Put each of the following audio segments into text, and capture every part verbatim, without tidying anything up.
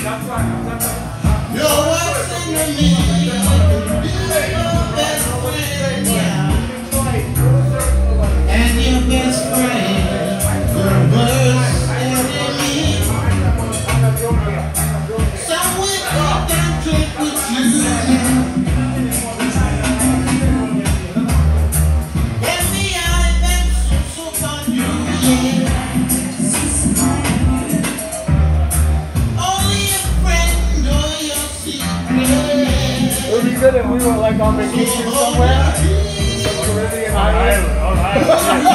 You're what's in me. You're your best friend, yeah. And your best friend, your worst enemy. Someone can click with you. And the eye that's so on you, yeah. It would be good if we were like on vacation somewhere. Some Caribbean island. On island.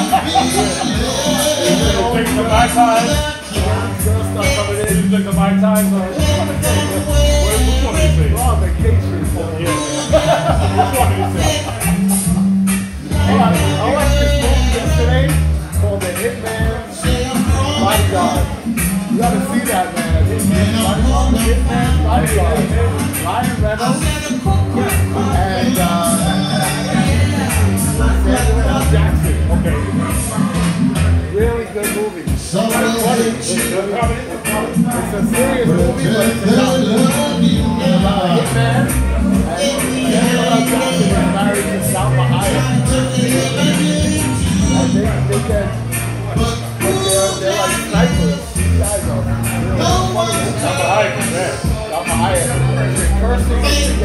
Take some my time. Girls start coming in. You took the my time. Where which one is it? We're on vacation. Yeah. Which one is it? Hey, I, I watched this movie yesterday called The Hitman Bodyguard. You gotta see that, man. Hitman Bodyguard. Hitman Bodyguard. Ryan Reynolds and uh, Samuel L. Jackson. Okay. Really good movie. It's So funny. It's, it's a serious movie, but it's about, it's about a hitman. And Samuel L. Jackson is married to Salma Hayek. And they, they get, but they're, they're like snipers. These guys are really funny. Salma Hayek is there. Salma Hayek. They're cursing and they get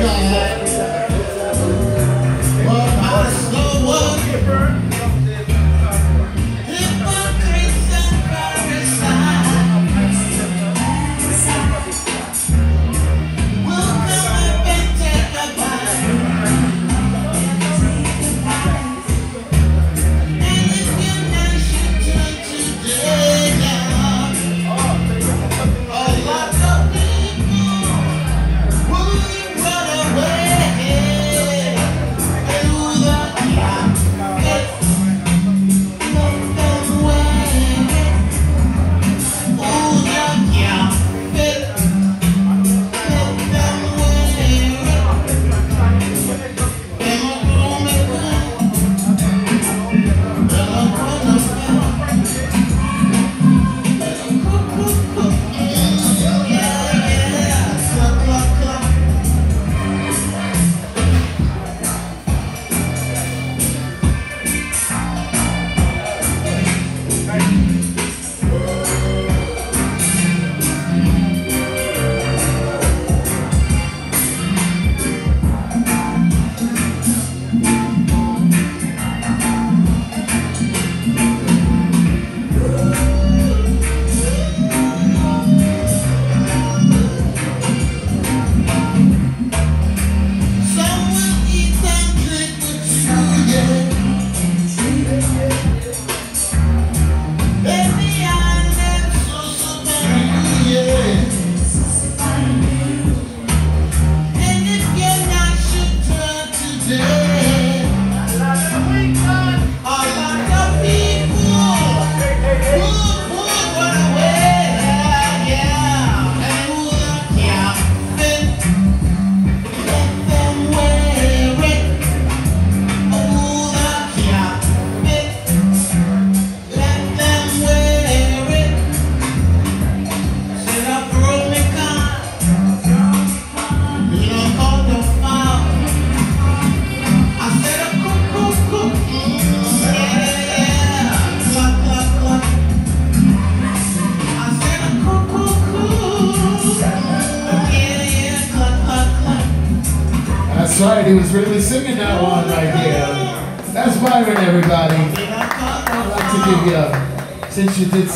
That's right, he was really singing that one right here. That's Byron, everybody. I'd like to give you, since you did